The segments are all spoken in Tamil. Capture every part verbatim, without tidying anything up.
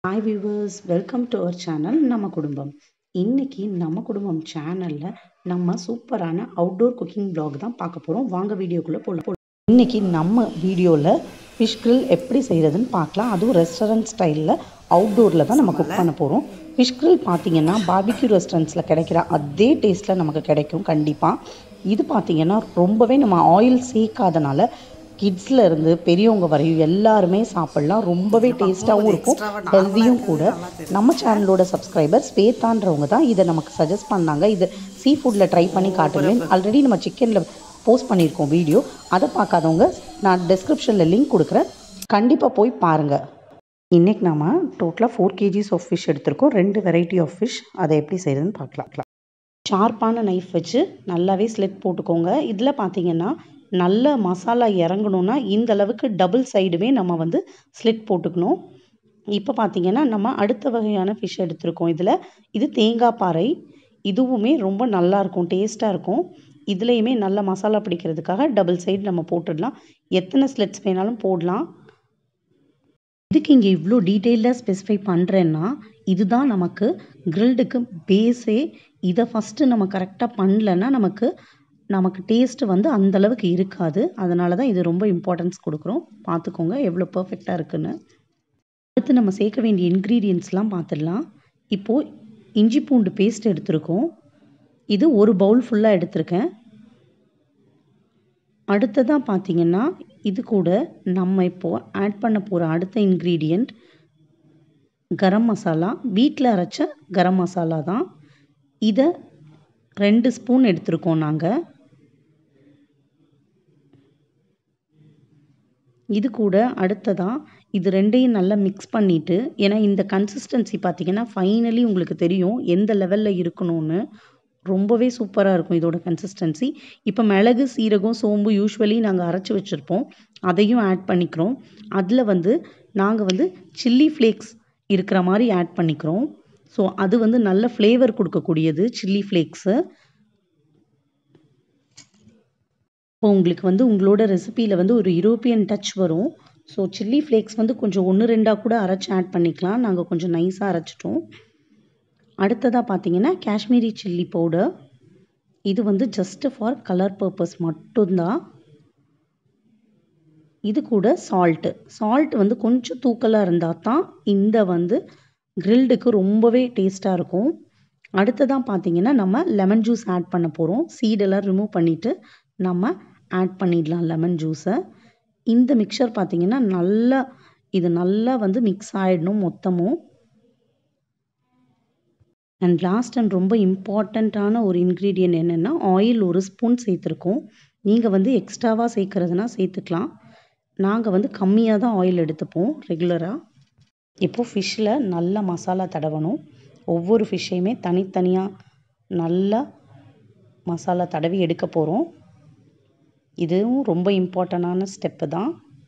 Hi viewers, welcome to our channel நம்ம குடும்பம். இன்னைக்கு நம்ம குடும்பம் சேனல்ல நம்ம சூப்பரான அவுட்டோர் குக்கிங் vlog தான் பார்க்க போறோம். வாங்க வீடியோக்குள்ள போலாம். இன்னைக்கு நம்ம வீடியோல ஃபிஷ் grill எப்படி செய்யறதுன்னு பார்க்கலாம். அதுவும் ரெஸ்டாரண்ட் ஸ்டைல்ல அவுட்டோர்ல தான் நம்ம குக் பண்ண போறோம். ஃபிஷ் grill பாத்தீங்கன்னா பார்பிக்யூ ரெஸ்டாரண்ட்ஸ்ல கிடைக்கிற அதே டேஸ்ட்ல நமக்கு கிடைக்கும் கண்டிப்பா. இது பாத்தீங்கன்னா ரொம்பவே நம்ம ஆயில் சேர்க்காதனால கிட்ஸ்ல இருந்து பெரியவங்க வரையும் எல்லாருமே சாப்பிடலாம். ரொம்பவே டேஸ்டாகவும் இருக்கும், ஹெல்தியும் கூட. நம்ம சேனலோட சப்ஸ்கிரைபர் ஸ்வேதான்றவங்க தான் இதை நமக்கு சஜஸ்ட் பண்ணாங்க. இது சீ ஃபுட்டில் ட்ரை பண்ணி காட்டுவேன். ஆல்ரெடி நம்ம சிக்கனில் போஸ்ட் பண்ணியிருக்கோம் வீடியோ. அதை பார்க்காதவங்க நான் டிஸ்கிரிப்ஷனில் லிங்க் கொடுக்குறேன், கண்டிப்பாக போய் பாருங்கள். இன்றைக்கி நம்ம டோட்டலாக ஃபோர் கேஜிஸ் ஆஃப் ஃபிஷ் எடுத்திருக்கோம். ரெண்டு வெரைட்டி ஆஃப் ஃபிஷ். அதை எப்படி செய்கிறதுன்னு பார்க்கலாம். ஷார்ப்பான நைஃப் வச்சு நல்லாவே ஸ்லிட் போட்டுக்கோங்க. இதில் பார்த்தீங்கன்னா நல்ல மசாலா இறங்கணுன்னா இந்த அளவுக்கு டபுள் சைடுமே நம்ம வந்து ஸ்லிட் போட்டுக்கணும். இப்போ பார்த்தீங்கன்னா நம்ம அடுத்த வகையான ஃபிஷ் எடுத்திருக்கோம். இதில் இது தேங்காய் பாறை. இதுவுமே ரொம்ப நல்லாயிருக்கும், டேஸ்ட்டாக இருக்கும். இதுலேயுமே நல்ல மசாலா பிடிக்கிறதுக்காக டபுள் சைடு நம்ம போட்டுடலாம். எத்தனை ஸ்லிட்ஸ் வேணாலும் போடலாம். இதுக்கு இங்கே இவ்வளோ டீட்டெயிலாக ஸ்பெசிஃபை பண்ணுறேன்னா இதுதான் நமக்கு கிரில்டுக்கு பேஸே. இதை ஃபஸ்ட்டு நம்ம கரெக்டாக பண்ணலன்னா நமக்கு நமக்கு டேஸ்ட்டு வந்து அந்தளவுக்கு இருக்காது. அதனால தான் இது ரொம்ப இம்பார்ட்டன்ஸ் கொடுக்குறோம். பார்த்துக்கோங்க எவ்வளோ பர்ஃபெக்டாக இருக்குன்னு. அடுத்து நம்ம சேர்க்க வேண்டிய இன்க்ரீடியன்ட்ஸ்லாம் பார்த்துடலாம். இப்போது இஞ்சி பூண்டு பேஸ்ட் எடுத்திருக்கோம். இது ஒரு பவுல் ஃபுல்லாக எடுத்திருக்கேன். அடுத்ததாக பார்த்தீங்கன்னா இது கூட நம்ம இப்போது ஆட் பண்ண போகிற அடுத்த இன்க்ரீடியண்ட் கரம் மசாலா. வீட்டில் அரைச்ச கரம் மசாலா தான். இதை ரெண்டு ஸ்பூன் எடுத்திருக்கோம் நாங்கள். இது கூட அடுத்ததாக இது ரெண்டையும் நல்லா மிக்ஸ் பண்ணிவிட்டு, ஏன்னா இந்த கன்சிஸ்டன்சி பார்த்திங்கன்னா ஃபைனலி உங்களுக்கு தெரியும் எந்த லெவலில் இருக்கணும்னு. ரொம்பவே சூப்பராக இருக்கும் இதோட கன்சிஸ்டன்சி. இப்போ மிளகு, சீரகம், சோம்பு யூஸ்வலி நாங்கள் அரைச்சி வச்சுருப்போம், அதையும் ஆட் பண்ணிக்கிறோம். அதில் வந்து நாங்கள் வந்து சில்லி ஃப்ளேக்ஸ் இருக்கிற மாதிரி ஆட் பண்ணிக்கிறோம். ஸோ அது வந்து நல்ல ஃப்ளேவர் கொடுக்கக்கூடியது சில்லி ஃப்ளேக்ஸு. இப்போ உங்களுக்கு வந்து உங்களோட ரெசிப்பியில் வந்து ஒரு யூரோப்பியன் டச் வரும். ஸோ சில்லி ஃப்ளேக்ஸ் வந்து கொஞ்சம் ஒன்று ரெண்டாக கூட அரைச்சி ஆட் பண்ணிக்கலாம். நாங்கள் கொஞ்சம் நைஸாக அரைச்சிட்டோம். அடுத்ததாக பார்த்தீங்கன்னா காஷ்மீரி சில்லி பவுடர். இது வந்து ஜஸ்ட் ஃபார் கலர் பர்பஸ் மட்டும்தான். இது கூட சால்ட்டு. சால்ட் வந்து கொஞ்சம் தூக்கலாக இருந்தால் தான் இந்த வந்து கிரில்டுக்கு ரொம்பவே டேஸ்ட்டாக இருக்கும். அடுத்ததாக பார்த்தீங்கன்னா நம்ம லெமன் ஜூஸ் ஆட் பண்ண போகிறோம். சீடெல்லாம் ரிமூவ் பண்ணிவிட்டு நம்ம ஆட் பண்ணிடலாம் லெமன் ஜூஸை. இந்த மிக்சர் பார்த்தீங்கன்னா நல்லா இது நல்லா வந்து மிக்ஸ் ஆகிடணும் மொத்தமும். அண்ட் லாஸ்ட் அண்ட் ரொம்ப இம்பார்ட்டண்ட்டான ஒரு இன்க்ரீடியன்ட் என்னென்னா ஆயில் ஒரு ஸ்பூன் சேர்த்துருக்கோம். நீங்கள் வந்து எக்ஸ்ட்ராவாக சேர்க்குறதுனா சேர்த்துக்கலாம். நாங்கள் வந்து கம்மியாக தான் ஆயில் எடுத்துப்போம் ரெகுலராக. இப்போது ஃபிஷ்ஷில் நல்ல மசாலா தடவணும். ஒவ்வொரு ஃபிஷ்ஷையுமே தனித்தனியாக நல்லா மசாலா தடவி எடுக்க போகிறோம். இதுவும் ரொம்ப இம்பார்ட்டண்டான ஸ்டெப்பு தான்.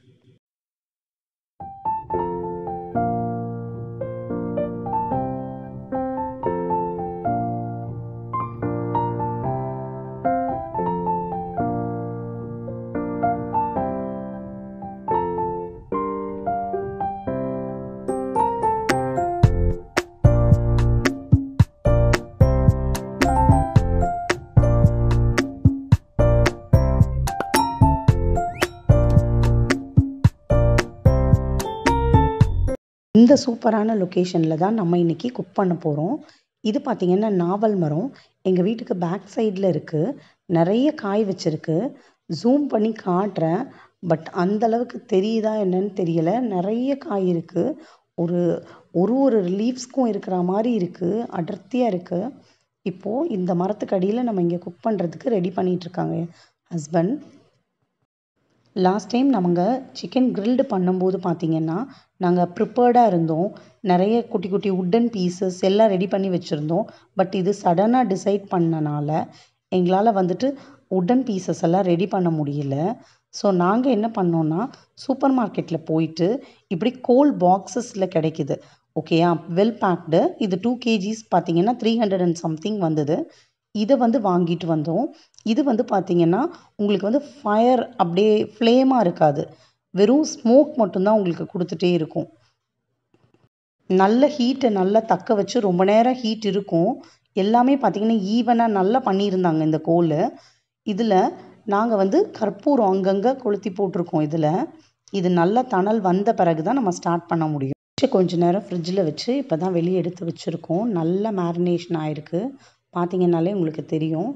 இந்த சூப்பரான லொக்கேஷனில் தான் நம்ம இன்றைக்கி குக் பண்ண போகிறோம். இது பார்த்திங்கன்னா நாவல் மரம் எங்கள் வீட்டுக்கு பேக் சைடில் இருக்குது. நிறைய காய் வச்சுருக்கு. ஜூம் பண்ணி காட்டுறேன், பட் அந்தளவுக்கு தெரியுதா என்னன்னு தெரியலை. நிறைய காய் இருக்குது. ஒரு ஒரு ஒரு லீவ்ஸ்க்கும் இருக்கிற மாதிரி இருக்குது, அடர்த்தியாக இருக்குது. இப்போது இந்த மரத்துக்கு அடியில் நம்ம இங்கே குக் பண்ணுறதுக்கு ரெடி பண்ணிகிட்ருக்காங்க ஹஸ்பண்ட். லாஸ்ட் டைம் நாங்கள் சிக்கன் கிரில்டு பண்ணும்போது பார்த்திங்கன்னா நாங்கள் ப்ரிப்பேர்டாக இருந்தோம். நிறைய குட்டி குட்டி உட்டன் பீசஸ் எல்லாம் ரெடி பண்ணி வச்சுருந்தோம். பட் இது சடனாக டிசைட் பண்ணனால எங்களால் வந்துட்டு உட்டன் பீசஸ் எல்லாம் ரெடி பண்ண முடியல. ஸோ நாங்கள் என்ன பண்ணோன்னா சூப்பர் மார்க்கெட்டில் போயிட்டு இப்படி கோல் பாக்ஸஸில் கிடைக்கிது, ஓகேயா, வெல் பேக்டு. இது டூ கேஜிஸ் பார்த்திங்கன்னா த்ரீ ஹண்ட்ரட் அண்ட் சம்திங் வந்தது. இதை வந்து வாங்கிட்டு வந்தோம். இது வந்து பார்த்திங்கன்னா உங்களுக்கு வந்து ஃபயர் அப்படியே ஃப்ளேமாக இருக்காது, வெறும் ஸ்மோக் மட்டும்தான் உங்களுக்கு கொடுத்துட்டே இருக்கும். நல்ல ஹீட்டை நல்லா தக்க வச்சு ரொம்ப நேரம் ஹீட் இருக்கும். எல்லாமே பார்த்திங்கன்னா ஈவனாக நல்லா பண்ணியிருந்தாங்க இந்த கோல். இதில் நாங்கள் வந்து கற்பூரம் அங்கங்கே கொளுத்தி போட்டிருக்கோம். இதில் இது நல்லா தணல் வந்த பிறகு தான் நம்ம ஸ்டார்ட் பண்ண முடியும். கொஞ்ச நேரம் ஃப்ரிட்ஜில் வச்சு இப்போ தான் வெளியே எடுத்து வச்சுருக்கோம். நல்ல மேரினேஷன் ஆகிருக்கு, பார்த்திங்கனாலே உங்களுக்கு தெரியும்.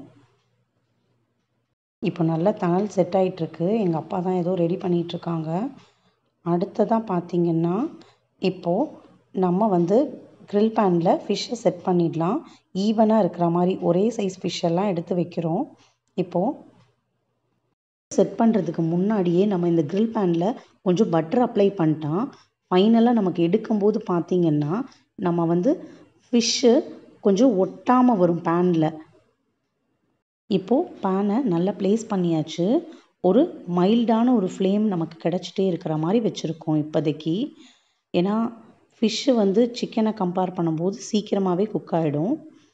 இப்போ நல்லா தணல் செட் ஆகிட்டுருக்கு. எங்கள் அப்பா தான் ஏதோ ரெடி பண்ணிகிட்ருக்காங்க. அடுத்ததாக பார்த்திங்கன்னா இப்போது நம்ம வந்து க்ரில் பேனில் ஃபிஷ்ஷை செட் பண்ணிடலாம். ஈவனாக இருக்கிற மாதிரி ஒரே சைஸ் ஃபிஷ்ஷெல்லாம் எடுத்து வைக்கிறோம். இப்போது செட் பண்ணுறதுக்கு முன்னாடியே நம்ம இந்த க்ரில் பேனில் கொஞ்சம் பட்டர் அப்ளை பண்ணிட்டால் ஃபைனலாக நமக்கு எடுக்கும்போது பார்த்திங்கன்னா நம்ம வந்து ஃபிஷ்ஷு கொஞ்சம் ஒட்டாமல் வரும் பேனில். இப்போது பேனை நல்லா ப்ளேஸ் பண்ணியாச்சு. ஒரு மைல்டான ஒரு ஃப்ளேம் நமக்கு கிடச்சிட்டே இருக்கிற மாதிரி வச்சுருக்கோம் இப்போதைக்கு. ஏன்னா ஃபிஷ்ஷு வந்து சிக்கனை கம்பேர் பண்ணும்போது சீக்கிரமாகவே குக் ஆகிடும்.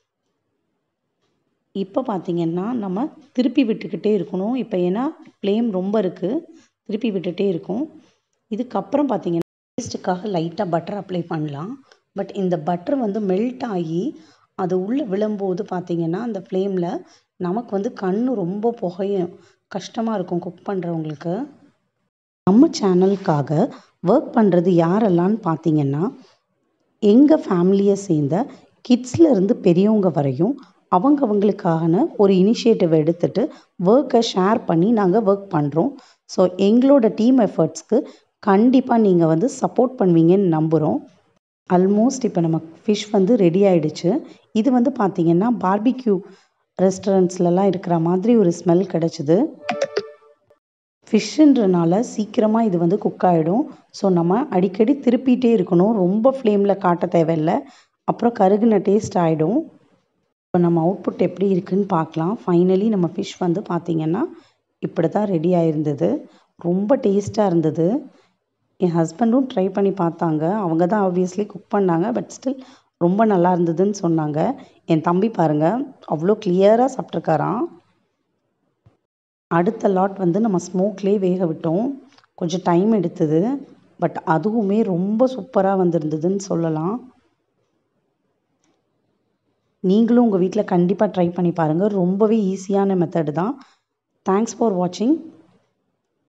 இப்போ பார்த்திங்கன்னா நம்ம திருப்பி விட்டுக்கிட்டே இருக்கணும். இப்போ ஏன்னா ஃப்ளேம் ரொம்ப இருக்குது, திருப்பி விட்டுகிட்டே இருக்கும். இதுக்கப்புறம் பார்த்திங்கன்னா டேஸ்ட்டுக்காக லைட்டாக பட்டர் அப்ளை பண்ணலாம். பட் இந்த பட்டர் வந்து மெல்ட் ஆகி அது உள்ளே விழும்போது பார்த்திங்கன்னா அந்த ஃப்ளேமில் நமக்கு வந்து கண் ரொம்ப புகையும், கஷ்டமாக இருக்கும் குக் பண்ணுறவங்களுக்கு. நம்ம சேனலுக்காக ஒர்க் பண்ணுறது யாரெல்லாம்னு பார்த்திங்கன்னா எங்கள் ஃபேமிலியை சேர்ந்த கிட்ஸ்லேருந்து பெரியவங்க வரையும் அவங்கவங்களுக்கான ஒரு இனிஷியேட்டிவ் எடுத்துகிட்டு ஒர்க்கை ஷேர் பண்ணி நாங்கள் ஒர்க் பண்ணுறோம். ஸோ எங்களோட டீம் எஃபர்ட்ஸ்க்கு கண்டிப்பாக நீங்கள் வந்து சப்போர்ட் பண்ணுவீங்கன்னு நம்புகிறோம். ஆல்மோஸ்ட் இப்போ நம்ம ஃபிஷ் வந்து ரெடி ஆகிடுச்சு. இது வந்து பார்த்திங்கன்னா பார்பிக்யூ ரெஸ்டாரண்ட்ஸ்லலாம் இருக்கிற மாதிரி ஒரு ஸ்மெல் கிடச்சிது. ஃபிஷ்ஷுன்றனால சீக்கிரமாக இது வந்து குக் ஆகிடும். ஸோ நம்ம அடிக்கடி திருப்பிகிட்டே இருக்கணும். ரொம்ப ஃப்ளேமில் காட்ட தேவையில்லை, அப்புறம் கருகின டேஸ்ட் ஆகிடும். இப்போ நம்ம அவுட்புட் எப்படி இருக்குதுன்னு பார்க்கலாம். ஃபைனலி நம்ம ஃபிஷ் வந்து பார்த்திங்கன்னா இப்படி தான் ரெடி ஆகிருந்தது. ரொம்ப டேஸ்ட்டாக இருந்தது. என் ஹஸ்பண்டும் ட்ரை பண்ணி பார்த்தாங்க. அவங்க தான் ஆப்வியஸ்லி குக் பண்ணாங்க. பட் ஸ்டில் ரொம்ப நல்லா இருந்ததுன்னு சொன்னாங்க. என் தம்பி பாருங்கள் அவ்வளோ கிளியராக சாப்பிட்ருக்காராம். அடுத்த லாட் வந்து நம்ம ஸ்மோக்லேயே வேக விட்டோம். கொஞ்சம் டைம் எடுத்தது, பட் அதுவுமே ரொம்ப சூப்பராக வந்திருந்ததுன்னு சொல்லலாம். நீங்களும் உங்கள் வீட்டில் கண்டிப்பாக ட்ரை பண்ணி பாருங்கள். ரொம்பவே ஈஸியான மெத்தடு தான். தேங்க்ஸ் ஃபார் வாட்சிங்.